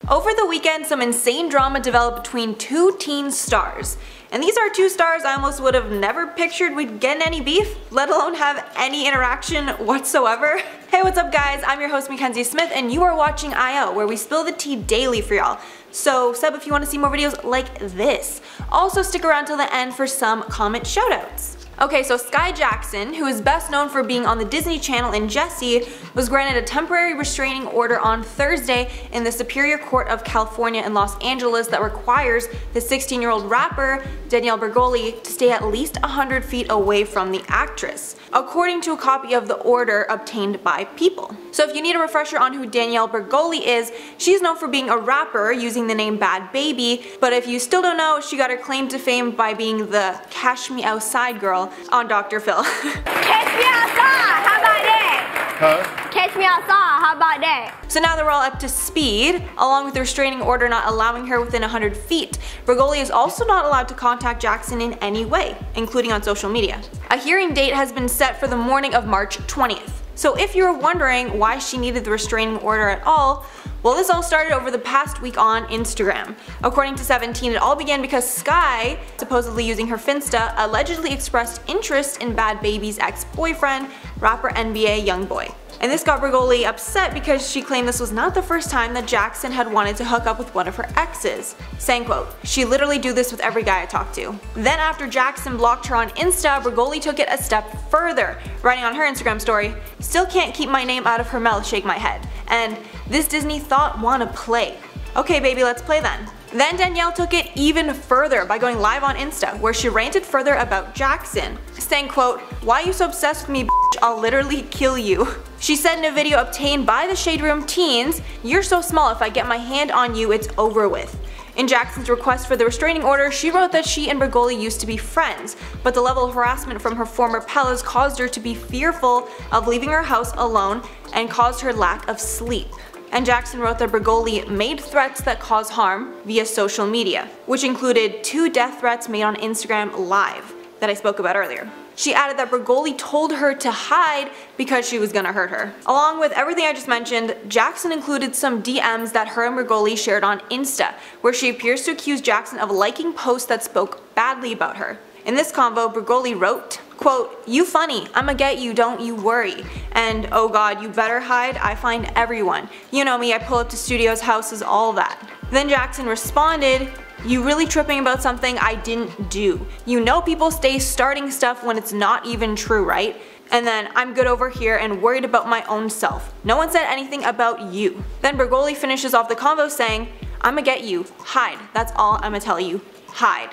Over the weekend, some insane drama developed between two teen stars. And these are two stars I almost would have never pictured would get in any beef, let alone have any interaction whatsoever. Hey, what's up guys? I'm your host Mackenzie Smith and you are watching IO, where we spill the tea daily for y'all. So sub if you want to see more videos like this. Also stick around till the end for some comment shoutouts. Okay, so Sky Jackson, who is best known for being on the Disney Channel in Jessie, was granted a temporary restraining order on Thursday in the Superior Court of California in Los Angeles that requires the 16-year-old rapper Danielle Bregoli to stay at least 100 feet away from the actress, according to a copy of the order obtained by People. So if you need a refresher on who Danielle Bregoli is, she's known for being a rapper using the name Bhad Bhabie, but if you still don't know, she got her claim to fame by being the Cash Me Outside girl on Dr. Phil. Catch me outside, how about that? Huh? Catch me outside, how about that? So now they're all up to speed, along with the restraining order not allowing her within 100 feet. Bregoli is also not allowed to contact Jackson in any way, including on social media. A hearing date has been set for the morning of March 20th. So if you're wondering why she needed the restraining order at all, well, this all started over the past week on Instagram. According to 17, it all began because Sky, supposedly using her Finsta, allegedly expressed interest in Bhad Bhabie's ex-boyfriend, rapper NBA Youngboy. And this got Bregoli upset because she claimed this was not the first time that Jackson had wanted to hook up with one of her exes, saying quote, "She literally do this with every guy I talk to." Then after Jackson blocked her on Insta, Bregoli took it a step further, writing on her Instagram story, "Still can't keep my name out of her mouth, shake my head," and "This Disney thought wanna play." Okay baby, let's play then. Then Danielle took it even further by going live on Insta, where she ranted further about Jackson, saying quote, "Why are you so obsessed with me, bitch? I'll literally kill you." She said in a video obtained by the Shade Room teens, "You're so small, if I get my hand on you, it's over with." In Jackson's request for the restraining order, she wrote that she and Bregoli used to be friends, but the level of harassment from her former pals caused her to be fearful of leaving her house alone and caused her lack of sleep. And Jackson wrote that Bregoli made threats that cause harm via social media, which included 2 death threats made on Instagram Live that I spoke about earlier. She added that Bregoli told her to hide because she was gonna hurt her. Along with everything I just mentioned, Jackson included some DMs that her and Bregoli shared on Insta, where she appears to accuse Jackson of liking posts that spoke badly about her. In this convo, Bregoli wrote, quote, "You funny, I'ma get you, don't you worry," and "Oh god, you better hide, I find everyone. You know me, I pull up to studios, houses, all that." Then Jackson responded, "You really tripping about something I didn't do. You know people stay starting stuff when it's not even true, right?" And then, "I'm good over here and worried about my own self. No one said anything about you." Then Bregoli finishes off the convo saying, "I'ma get you, hide, that's all I'ma tell you, hide."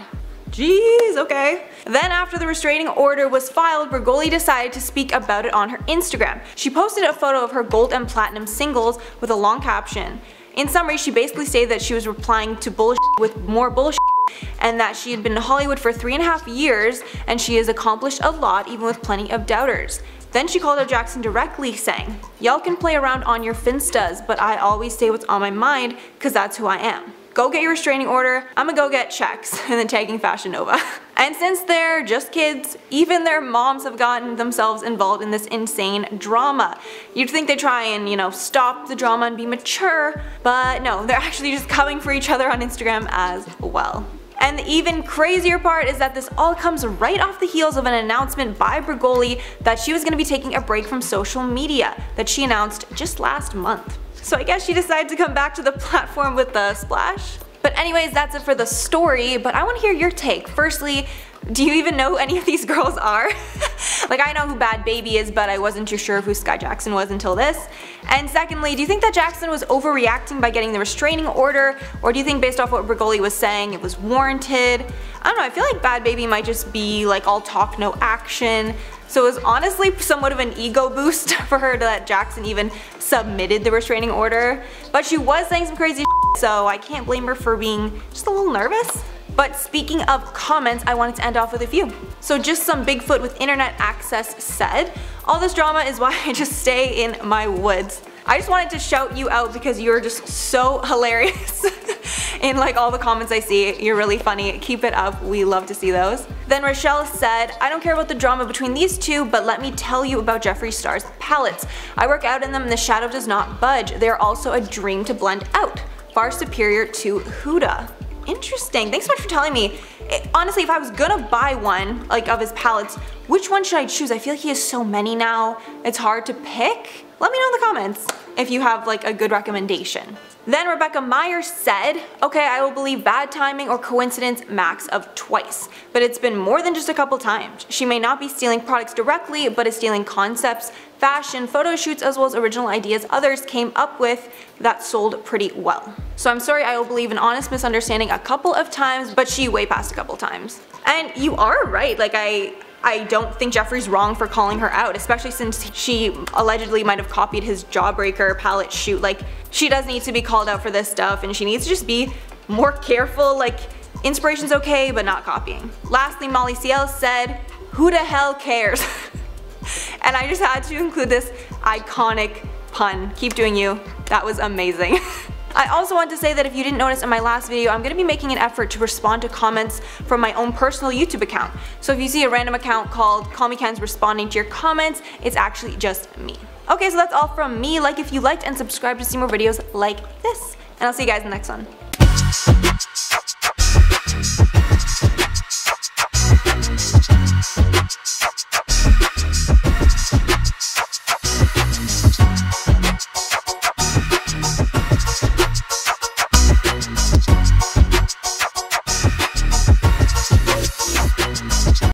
Jeez, okay. Then after the restraining order was filed, Bregoli decided to speak about it on her Instagram. She posted a photo of her gold and platinum singles with a long caption. In summary, she basically stated that she was replying to bullshit with more bullshit, and that she had been in Hollywood for 3.5 years and she has accomplished a lot even with plenty of doubters. Then she called out Jackson directly saying, "Y'all can play around on your Finstas, but I always say what's on my mind cause that's who I am. Go get your restraining order, I'ma go get checks," and then tagging Fashion Nova. And since they're just kids, even their moms have gotten themselves involved in this insane drama. You'd think they'd try and, stop the drama and be mature, but no, they're actually just coming for each other on Instagram as well. And the even crazier part is that this all comes right off the heels of an announcement by Bregoli that she was going to be taking a break from social media that she announced just last month. So I guess she decided to come back to the platform with a splash. But anyways, that's it for the story, but I want to hear your take. Firstly, do you even know who any of these girls are? Like, I know who Bhad Bhabie is, but I wasn't too sure who Sky Jackson was until this. And secondly, do you think that Jackson was overreacting by getting the restraining order, or do you think based off what Bregoli was saying it was warranted? I don't know, I feel like Bhad Bhabie might just be like all talk no action. So it was honestly somewhat of an ego boost for her that Jackson even submitted the restraining order. But she was saying some crazy shit, so I can't blame her for being just a little nervous. But speaking of comments, I wanted to end off with a few. So just some Bigfoot with internet access said, "All this drama is why I just stay in my woods." I just wanted to shout you out because you're just so hilarious in like all the comments I see. You're really funny. Keep it up. We love to see those. Then Rochelle said, "I don't care about the drama between these two, but let me tell you about Jeffree Star's palettes. I work out in them and the shadow does not budge. They are also a dream to blend out. far superior to Huda. Interesting, thanks so much for telling me. Honestly, if I was gonna buy one, like of his palettes, which one should I choose? I feel like he has so many now, it's hard to pick. Let me know in the comments if you have like a good recommendation. Then Rebecca Myers said, okay, I will believe bad timing or coincidence max of twice, but it's been more than just a couple times. She may not be stealing products directly, but is stealing concepts, fashion, photo shoots, as well as original ideas others came up with that sold pretty well. So I'm sorry, I will believe an honest misunderstanding a couple of times, but she way past a couple times. And you are right, like I don't think Jeffree's wrong for calling her out, especially since she allegedly might have copied his Jawbreaker palette shoot. Like, she does need to be called out for this stuff, and she needs to just be more careful. Like, inspiration's okay, but not copying. Lastly, Molly CL said, who the hell cares? And I just had to include this iconic pun. Keep doing you. That was amazing. I also want to say that if you didn't notice in my last video, I'm going to be making an effort to respond to comments from my own personal YouTube account. So if you see a random account called Call Me Ken's responding to your comments, it's actually just me. Okay, so that's all from me. Like if you liked and subscribe to see more videos like this. And I'll see you guys in the next one.